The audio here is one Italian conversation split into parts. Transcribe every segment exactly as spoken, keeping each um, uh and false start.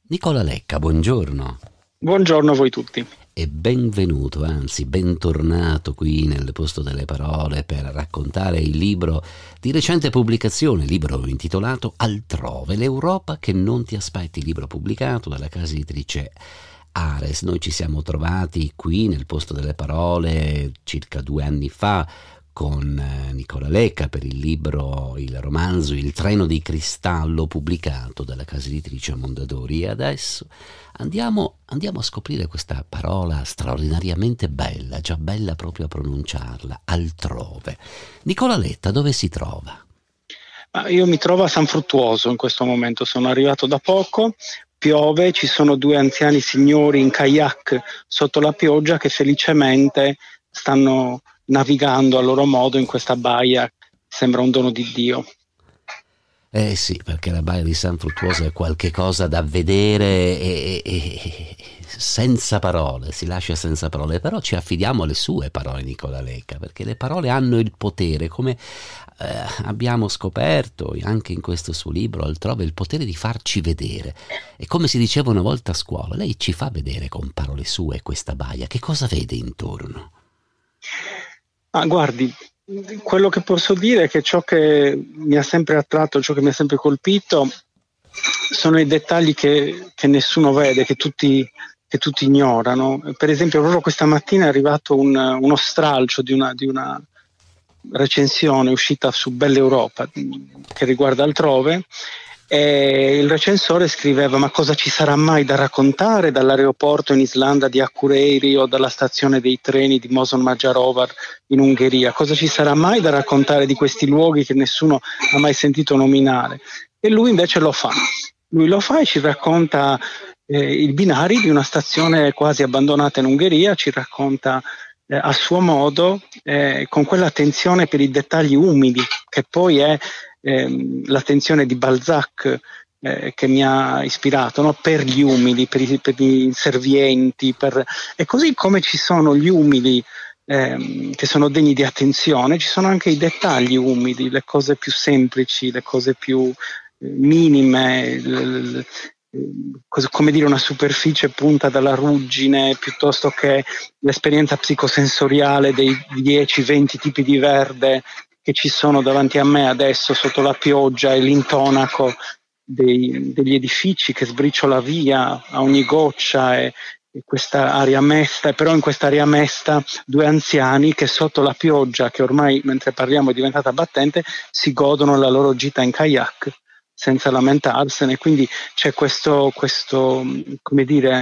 Nicola Lecca, buongiorno. Buongiorno a voi tutti. E benvenuto, anzi bentornato qui nel Posto delle Parole per raccontare il libro di recente pubblicazione, libro intitolato Altrove, l'Europa che non ti aspetti, libro pubblicato dalla casa editrice Ares. Noi ci siamo trovati qui nel Posto delle Parole circa due anni fa con Nicola Lecca per il libro, il romanzo Il treno di cristallo pubblicato dalla casa editrice Mondadori, e adesso andiamo, andiamo a scoprire questa parola straordinariamente bella, già bella proprio a pronunciarla, altrove. Nicola Lecca dove si trova? Ah, io mi trovo a San Fruttuoso in questo momento, sono arrivato da poco, piove, ci sono due anziani signori in kayak sotto la pioggia che felicemente stanno navigando a loro modo in questa baia, sembra un dono di Dio. Eh sì, perché la baia di San Fruttuoso è qualche cosa da vedere e, e, e senza parole, si lascia senza parole, però ci affidiamo alle sue parole, Nicola Lecca, perché le parole hanno il potere, come eh, abbiamo scoperto anche in questo suo libro Altrove, il potere di farci vedere. E come si diceva una volta a scuola, lei ci fa vedere con parole sue questa baia, che cosa vede intorno? Ah, guardi, quello che posso dire è che ciò che mi ha sempre attratto, ciò che mi ha sempre colpito, sono i dettagli che, che nessuno vede, che tutti, che tutti ignorano. Per esempio, proprio questa mattina è arrivato un, uno stralcio di una, di una recensione uscita su Bella Europa che riguarda Altrove. E il recensore scriveva: ma cosa ci sarà mai da raccontare dall'aeroporto in Islanda di Akureyri o dalla stazione dei treni di Moson Majarovar in Ungheria? Cosa ci sarà mai da raccontare di questi luoghi che nessuno ha mai sentito nominare? E lui invece lo fa. Lui lo fa e ci racconta eh, i binari di una stazione quasi abbandonata in Ungheria, ci racconta eh, a suo modo, eh, con quell'attenzione per i dettagli umidi, che poi è Eh, l'attenzione di Balzac eh, che mi ha ispirato, no? Per gli umili, per, i, per gli inservienti, per... e così come ci sono gli umili ehm, che sono degni di attenzione, ci sono anche i dettagli umili, le cose più semplici, le cose più eh, minime, l, l, l, come dire, una superficie punta dalla ruggine, piuttosto che l'esperienza psicosensoriale dei dieci venti tipi di verde che ci sono davanti a me adesso sotto la pioggia, e l'intonaco dei, degli edifici che sbriciola via a ogni goccia, e, e questa aria mesta, e però in questa aria mesta due anziani che sotto la pioggia, che ormai mentre parliamo è diventata battente, si godono la loro gita in kayak senza lamentarsene. Quindi c'è questo, questo come dire,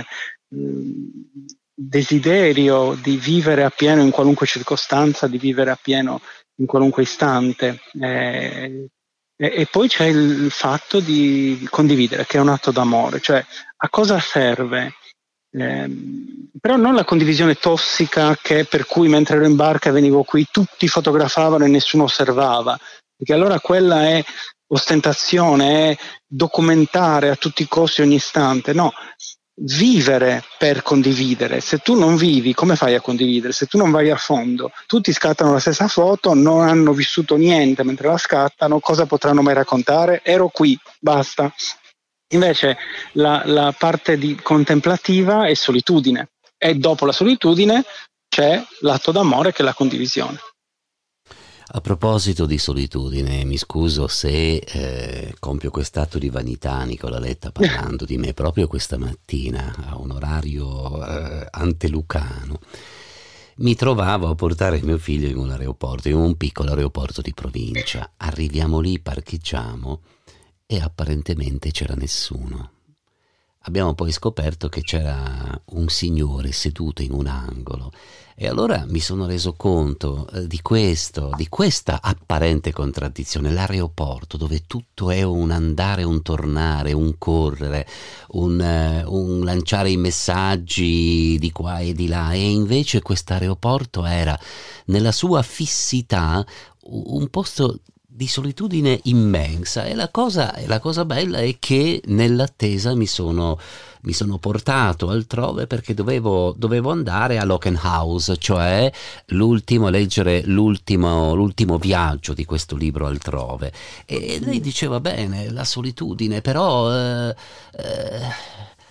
desiderio di vivere appieno in qualunque circostanza, di vivere appieno in qualunque istante, eh, e, e poi c'è il fatto di condividere, che è un atto d'amore. Cioè, a cosa serve? Eh, però non la condivisione tossica, che per cui mentre ero in barca e venivo qui tutti fotografavano e nessuno osservava, perché allora quella è ostentazione, è documentare a tutti i costi ogni istante. No, vivere per condividere. Se tu non vivi, come fai a condividere? Se tu non vai a fondo, tutti scattano la stessa foto, non hanno vissuto niente mentre la scattano, cosa potranno mai raccontare? Ero qui, basta. Invece la, la parte di contemplativa è solitudine, e dopo la solitudine c'è l'atto d'amore, che è la condivisione. A proposito di solitudine, mi scuso se eh, compio quest'atto di vanità, Nicola Lecca, parlando di me proprio questa mattina a un orario eh, antelucano. Mi trovavo a portare mio figlio in un aeroporto, in un piccolo aeroporto di provincia. Arriviamo lì, parcheggiamo e apparentemente c'era nessuno. Abbiamo poi scoperto che c'era un signore seduto in un angolo, e allora mi sono reso conto eh, di questo, di questa apparente contraddizione. L'aeroporto, dove tutto è un andare, un tornare, un correre, un, eh, un lanciare i messaggi di qua e di là, e invece quest'aeroporto era nella sua fissità un posto di solitudine immensa. E la cosa, e la cosa bella è che nell'attesa mi sono, mi sono portato altrove, perché dovevo, dovevo andare a Lockenhaus, cioè l'ultimo, leggere l'ultimo, l'ultimo viaggio di questo libro Altrove. E lei diceva bene, la solitudine, però eh, eh,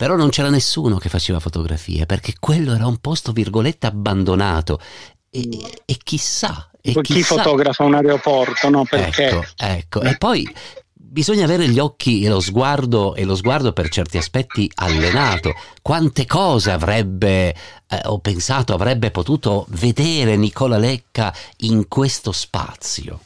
Però non c'era nessuno che faceva fotografie, perché quello era un posto, virgolette, abbandonato. E, e chissà, e Chi chissà. fotografa un aeroporto, no? Perché? Ecco, ecco. E poi bisogna avere gli occhi e lo sguardo, e lo sguardo per certi aspetti allenato. Quante cose avrebbe, eh, ho pensato, avrebbe potuto vedere Nicola Lecca in questo spazio?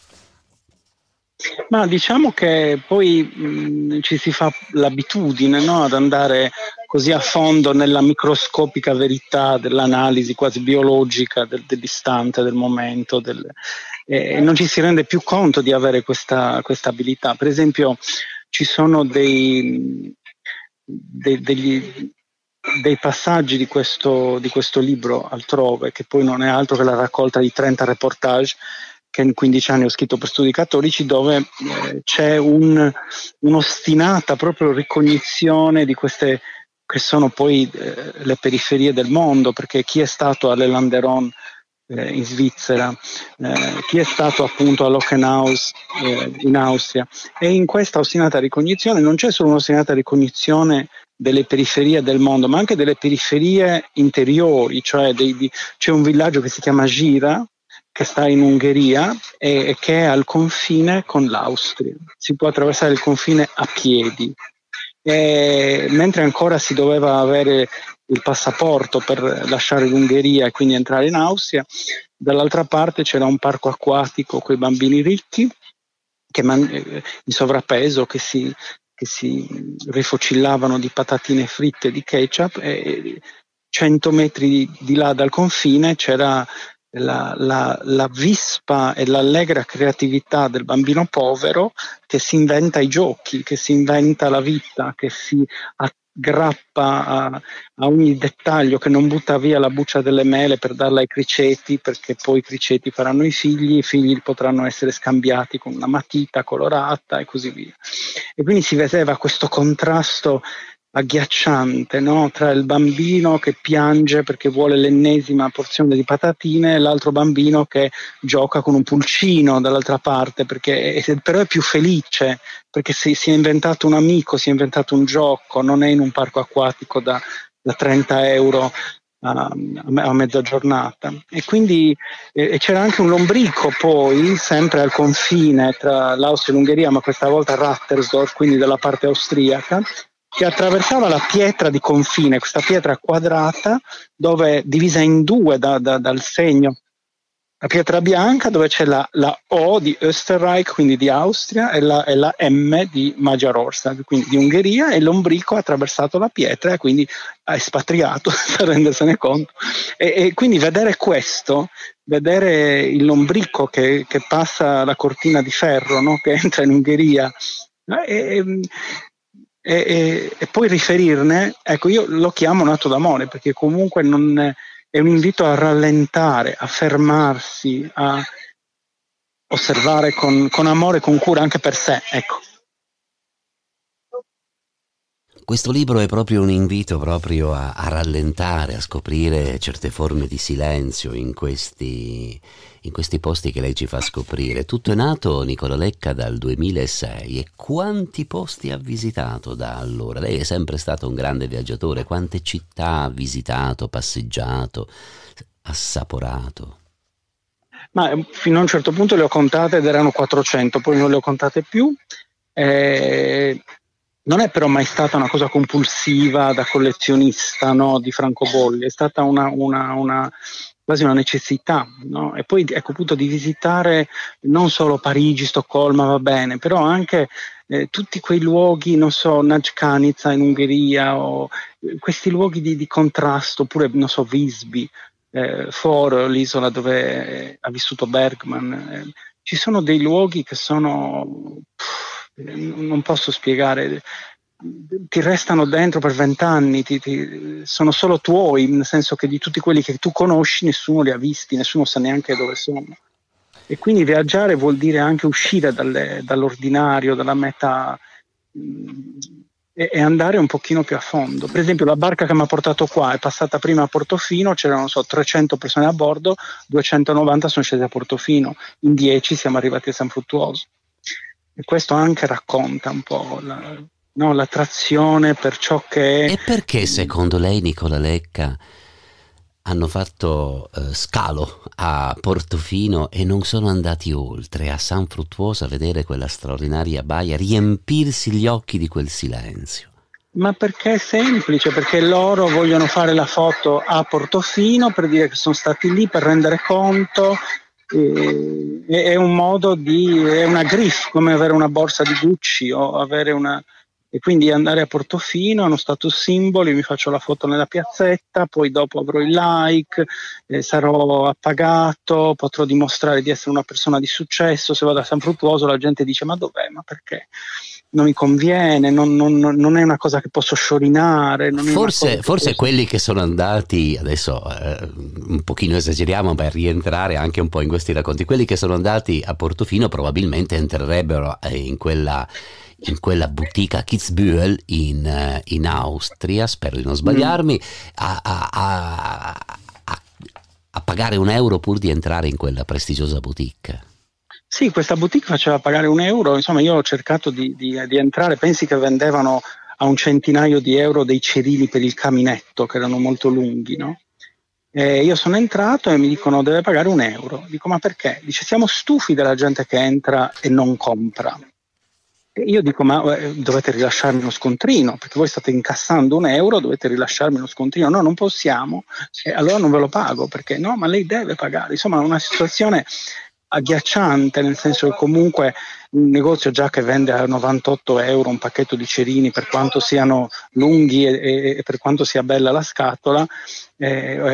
Ma diciamo che poi mh, ci si fa l'abitudine, no, ad andare così a fondo nella microscopica verità dell'analisi quasi biologica del, dell'istante, del momento, del, e non ci si rende più conto di avere questa, questa abilità. Per esempio ci sono dei, dei, degli, dei passaggi di questo, di questo libro altrove, che poi non è altro che la raccolta di trenta reportage che in quindici anni ho scritto per studi cattolici, dove eh, c'è un, un'ostinata proprio ricognizione di queste che sono poi eh, le periferie del mondo, perché chi è stato all'Elanderon eh, in Svizzera, eh, chi è stato appunto a Lockenhaus eh, in Austria, e in questa ostinata ricognizione non c'è solo un'ostinata ricognizione delle periferie del mondo, ma anche delle periferie interiori, cioè dei, di, c'è un villaggio che si chiama Gira, che sta in Ungheria e, e che è al confine con l'Austria. Si può attraversare il confine a piedi. E, mentre ancora si doveva avere il passaporto per lasciare l'Ungheria e quindi entrare in Austria, dall'altra parte c'era un parco acquatico con i bambini ricchi che man- in sovrappeso che si, che si rifocillavano di patatine fritte e di ketchup, e cento metri di, di là dal confine c'era La, la, la vispa e l'allegra creatività del bambino povero che si inventa i giochi, che si inventa la vita, che si aggrappa a, a ogni dettaglio, che non butta via la buccia delle mele per darla ai criceti, perché poi i criceti faranno i figli, i figli potranno essere scambiati con una matita colorata e così via. E quindi si vedeva questo contrasto agghiacciante, no? Tra il bambino che piange perché vuole l'ennesima porzione di patatine e l'altro bambino che gioca con un pulcino dall'altra parte, perché è, però è più felice, perché si, si è inventato un amico, si è inventato un gioco, non è in un parco acquatico da, da trenta euro a, a mezza giornata. E quindi eh, e c'era anche un lombrico poi, sempre al confine tra l'Austria e l'Ungheria, ma questa volta Rattersdorf, quindi dalla parte austriaca, che attraversava la pietra di confine, questa pietra quadrata, dove divisa in due da, da, dal segno, la pietra bianca dove c'è la, la O di Österreich, quindi di Austria, e la, e la M di Magyarország, quindi di Ungheria, e l'ombrico ha attraversato la pietra e quindi ha espatriato, per rendersene conto. E, e quindi vedere questo, vedere il lombrico che, che passa la cortina di ferro, no? Che entra in Ungheria, e, E, e, e poi riferirne, ecco, io lo chiamo un atto d'amore, perché comunque non è, è un invito a rallentare, a fermarsi, a osservare con, con amore, con cura anche per sé, ecco. Questo libro è proprio un invito proprio a, a rallentare, a scoprire certe forme di silenzio in questi, in questi posti che lei ci fa scoprire. Tutto è nato, Nicola Lecca, dal duemilasei, e quanti posti ha visitato da allora? Lei è sempre stato un grande viaggiatore, quante città ha visitato, passeggiato, assaporato? Ma fino a un certo punto le ho contate ed erano quattrocento, poi non le ho contate più. Eh, Non è però mai stata una cosa compulsiva da collezionista, no, di francobolli, è stata una, una, una, quasi una necessità, no? E poi ecco appunto di visitare non solo Parigi, Stoccolma, va bene, però anche eh, tutti quei luoghi, non so, Nagykanizsa in Ungheria, o eh, questi luoghi di, di contrasto, oppure non so, Visby, eh, Foro, l'isola dove ha vissuto Bergman. Eh, ci sono dei luoghi che sono... non posso spiegare, ti restano dentro per vent'anni, ti, ti, sono solo tuoi, nel senso che di tutti quelli che tu conosci nessuno li ha visti, nessuno sa neanche dove sono. E quindi viaggiare vuol dire anche uscire dalle, dall'ordinario, dalla meta, mh, e, e andare un pochino più a fondo. Per esempio la barca che mi ha portato qua è passata prima a Portofino, c'erano so, trecento persone a bordo, duecentonovanta sono scese a Portofino, in dieci siamo arrivati a San Fruttuoso. E questo anche racconta un po' la, no? L'attrazione per ciò che è. E perché secondo lei, Nicola Lecca, hanno fatto eh, scalo a Portofino e non sono andati oltre, a San Fruttuoso, a vedere quella straordinaria baia, riempirsi gli occhi di quel silenzio? Ma perché è semplice, perché loro vogliono fare la foto a Portofino per dire che sono stati lì, per rendere conto, e, è un modo di, è una griffe, come avere una borsa di Gucci o avere una, e quindi andare a Portofino è uno status symbol, io mi faccio la foto nella piazzetta, poi dopo avrò il like, eh, sarò appagato, potrò dimostrare di essere una persona di successo. Se vado a San Fruttuoso la gente dice ma dov'è, ma perché? Non mi conviene, non, non, non è una cosa che posso sciorinare. Non Forse, è una forse posso... quelli che sono andati, adesso eh, un pochino esageriamo per rientrare anche un po' in questi racconti, quelli che sono andati a Portofino probabilmente entrerebbero eh, in quella in quella boutique a Kitzbühel in, in Austria, spero di non sbagliarmi, mm. a, a, a, a, a pagare un euro pur di entrare in quella prestigiosa boutique. Sì, questa boutique faceva pagare un euro, insomma io ho cercato di, di, di entrare, pensi che vendevano a un centinaio di euro dei cerini per il caminetto che erano molto lunghi, no? E io sono entrato e mi dicono deve pagare un euro, dico ma perché? Dice siamo stufi della gente che entra e non compra. E io dico ma eh, dovete rilasciarmi uno scontrino, perché voi state incassando un euro, dovete rilasciarmi uno scontrino. No, non possiamo, e allora non ve lo pago, perché no, ma lei deve pagare. Insomma, una situazione agghiacciante, nel senso che comunque un negozio già che vende a novantotto euro un pacchetto di cerini, per quanto siano lunghi e, e, e per quanto sia bella la scatola, eh,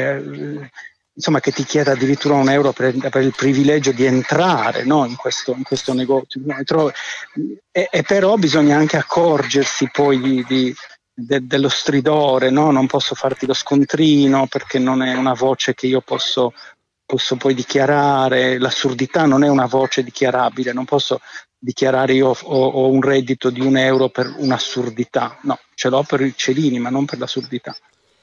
eh, insomma che ti chieda addirittura un euro per, per il privilegio di entrare, no, in, questo, in questo negozio, no, trovo, e, e però bisogna anche accorgersi poi di, di, de, dello stridore, no? Non posso farti lo scontrino perché non è una voce che io posso posso poi dichiarare, l'assurdità non è una voce dichiarabile, non posso dichiarare io ho, ho un reddito di un euro per un'assurdità, no, ce l'ho per i cerini ma non per l'assurdità.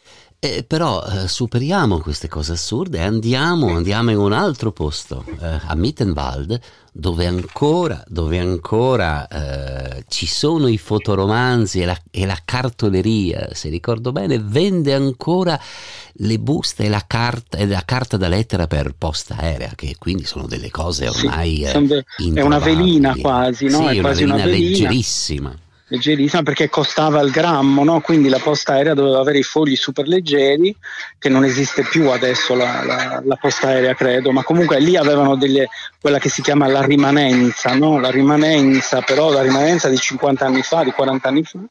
Eh, però eh, superiamo queste cose assurde e andiamo, andiamo in un altro posto, eh, a Mittenwald, dove ancora, dove ancora eh, ci sono i fotoromanzi e la, e la cartoleria, se ricordo bene, vende ancora le buste e la carta, e la carta da lettera per posta aerea, che quindi sono delle cose ormai sì, eh, è una velina quasi, no? Sì, è una quasi velina una velina leggerissima. leggerissima perché costava il grammo, no? Quindi la posta aerea doveva avere i fogli super leggeri, che non esiste più adesso la, la, la posta aerea credo, ma comunque lì avevano delle, quella che si chiama la rimanenza, no? La rimanenza, però la rimanenza di cinquanta anni fa, di quaranta anni fa.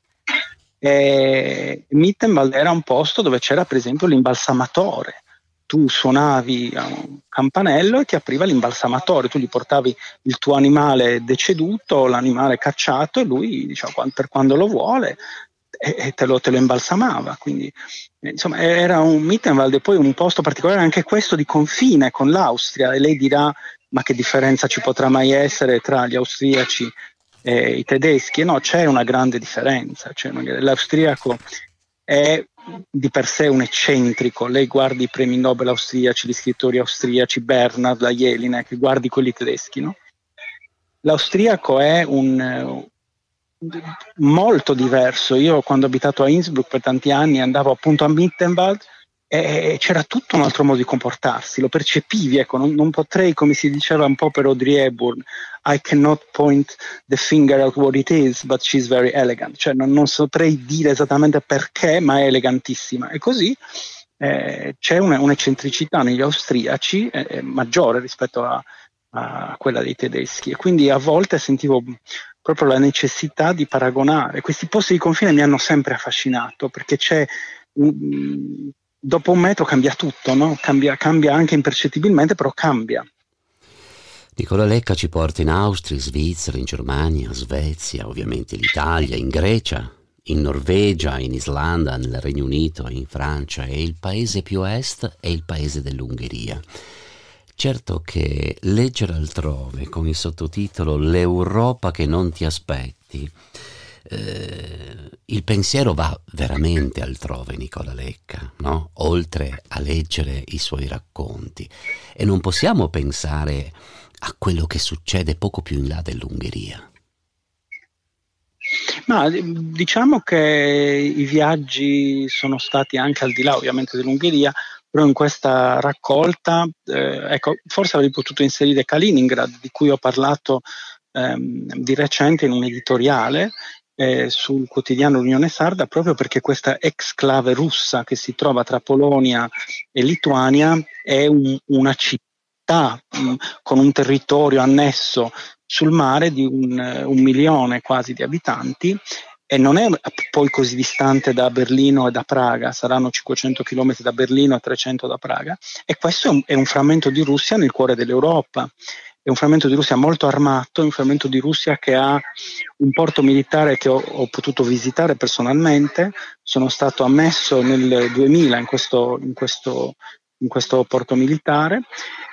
E Mittenwald era un posto dove c'era per esempio l'imbalsamatore. Tu suonavi a un campanello e ti apriva l'imbalsamatore, tu gli portavi il tuo animale deceduto, l'animale cacciato, e lui diceva per quando lo vuole e, e te, lo, te lo imbalsamava. Quindi eh, insomma era un Mittenwald e poi un posto particolare anche questo di confine con l'Austria, e lei dirà ma che differenza ci potrà mai essere tra gli austriaci e i tedeschi? E no, c'è una grande differenza, cioè, l'austriaco è di per sé un eccentrico, lei guardi i premi Nobel austriaci, gli scrittori austriaci, Bernhard, la Jelinek, guardi quelli tedeschi, no? L'austriaco è un molto diverso. Io quando ho abitato a Innsbruck per tanti anni andavo appunto a Mittenwald e c'era tutto un altro modo di comportarsi, lo percepivi, ecco, non, non potrei, come si diceva un po' per Audrey Hepburn, I cannot point the finger at what it is, but she's very elegant, cioè non, non saprei dire esattamente perché, ma è elegantissima, e così eh, c'è una, un'eccentricità negli austriaci eh, maggiore rispetto a, a quella dei tedeschi, e quindi a volte sentivo proprio la necessità di paragonare. Questi posti di confine mi hanno sempre affascinato, perché c'è un, dopo un metro cambia tutto, no? Cambia, cambia anche impercettibilmente, però cambia. Nicola Lecca ci porta in Austria, in Svizzera, in Germania, Svezia, ovviamente l'Italia, in Grecia, in Norvegia, in Islanda, nel Regno Unito, in Francia, e il paese più a est è il paese dell'Ungheria. Certo che leggere altrove con il sottotitolo L'Europa che non ti aspetti, eh, il pensiero va veramente altrove, Nicola Lecca, no? Oltre a leggere i suoi racconti, e non possiamo pensare a quello che succede poco più in là dell'Ungheria. Ma diciamo che i viaggi sono stati anche al di là ovviamente dell'Ungheria, però in questa raccolta, eh, ecco, forse avrei potuto inserire Kaliningrad, di cui ho parlato ehm, di recente in un editoriale eh, sul quotidiano L'Unione Sarda, proprio perché questa exclave russa che si trova tra Polonia e Lituania è un, una città mh, con un territorio annesso sul mare di un, un milione quasi di abitanti, e non è poi così distante da Berlino e da Praga, saranno cinquecento chilometri da Berlino e trecento da Praga, e questo è un, è un frammento di Russia nel cuore dell'Europa, è un frammento di Russia molto armato, è un frammento di Russia che ha un porto militare che ho, ho potuto visitare personalmente, sono stato ammesso nel duemila in questo, in questo, in questo porto militare.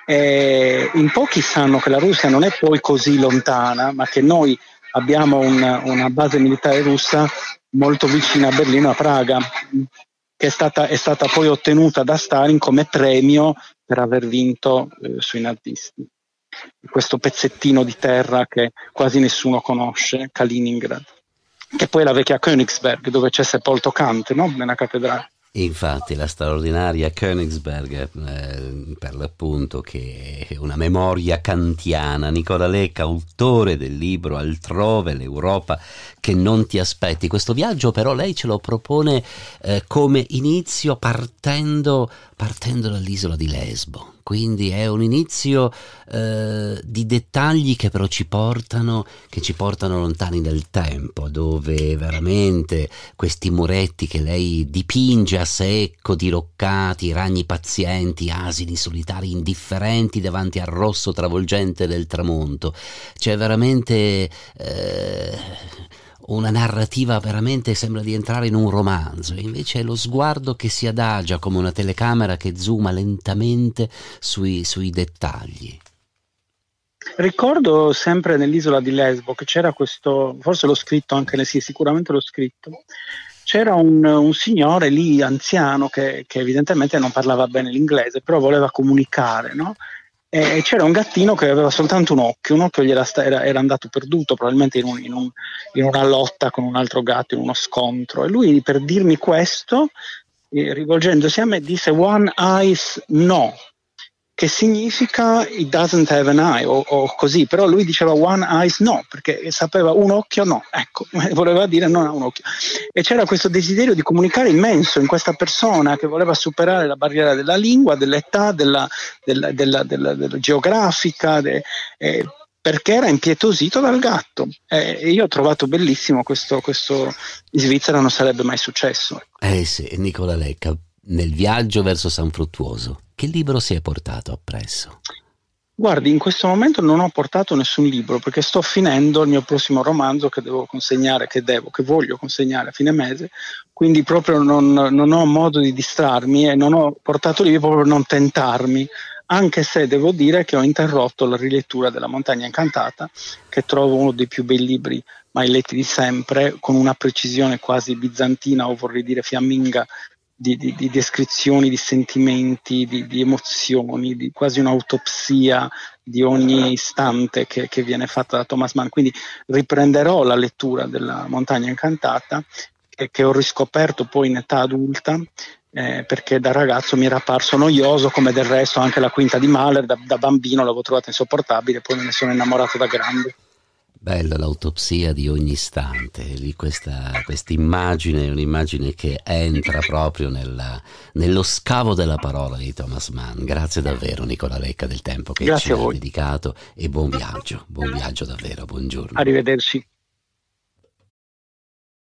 E in pochi sanno che la Russia non è poi così lontana, ma che noi abbiamo un, una base militare russa molto vicina a Berlino e a Praga, che è stata, è stata poi ottenuta da Stalin come premio per aver vinto eh, sui nazisti. Questo pezzettino di terra che quasi nessuno conosce, Kaliningrad, che poi è la vecchia Königsberg, dove c'è sepolto Kant, no? Nella cattedrale. Infatti la straordinaria Königsberg, eh, per l'appunto, che è una memoria kantiana. Nicola Lecca, autore del libro Altrove, l'Europa che non ti aspetti. Questo viaggio però lei ce lo propone eh, come inizio partendo, partendo dall'isola di Lesbo. Quindi è un inizio eh, di dettagli che però ci portano, che ci portano lontani nel tempo, dove veramente questi muretti che lei dipinge a secco, diroccati, ragni pazienti, asini solitari indifferenti davanti al rosso travolgente del tramonto, c'è veramente eh, una narrativa, veramente sembra di entrare in un romanzo, e invece è lo sguardo che si adagia come una telecamera che zooma lentamente sui, sui dettagli. Ricordo sempre nell'isola di Lesbo che c'era questo, forse l'ho scritto anche, sì, sicuramente l'ho scritto, c'era un, un signore lì anziano che, che evidentemente non parlava bene l'inglese, però voleva comunicare, no? E c'era un gattino che aveva soltanto un occhio, un occhio gli era, era, era andato perduto, probabilmente in, un, in, un, in una lotta con un altro gatto, in uno scontro, e lui, per dirmi questo, eh, rivolgendosi a me, disse "one eyes no", che significa "it doesn't have an eye", o, o così, però lui diceva "one eyes no", perché sapeva un occhio no, ecco, voleva dire non ha un occhio. E c'era questo desiderio di comunicare immenso in questa persona che voleva superare la barriera della lingua, dell'età, della, della, della, della, della geografica, de, eh, perché era impietosito dal gatto. Eh, e io ho trovato bellissimo questo, questo in Svizzera non sarebbe mai successo. Eh sì, Nicola Lecca, nel viaggio verso San Fruttuoso, che libro si è portato appresso? Guardi, in questo momento non ho portato nessun libro perché sto finendo il mio prossimo romanzo che devo consegnare, che devo, che voglio consegnare a fine mese, quindi proprio non, non ho modo di distrarmi e non ho portato libri proprio per non tentarmi, anche se devo dire che ho interrotto la rilettura della Montagna Incantata, che trovo uno dei più bei libri mai letti di sempre, con una precisione quasi bizantina, o vorrei dire fiamminga, Di, di, di descrizioni, di sentimenti, di, di emozioni, di quasi un'autopsia di ogni istante che, che viene fatta da Thomas Mann. Quindi riprenderò la lettura della Montagna Incantata, che, che ho riscoperto poi in età adulta, eh, perché da ragazzo mi era apparso noioso, come del resto anche la quinta di Mahler. Da, da bambino l'avevo trovata insopportabile, poi me ne sono innamorato da grande. Bella l'autopsia di ogni istante, lì questa immagine è un'immagine che entra proprio nella, nello scavo della parola di Thomas Mann. Grazie davvero Nicola Lecca del tempo che Grazie ci ha dedicato, e buon viaggio, buon viaggio davvero, buongiorno. Arrivederci.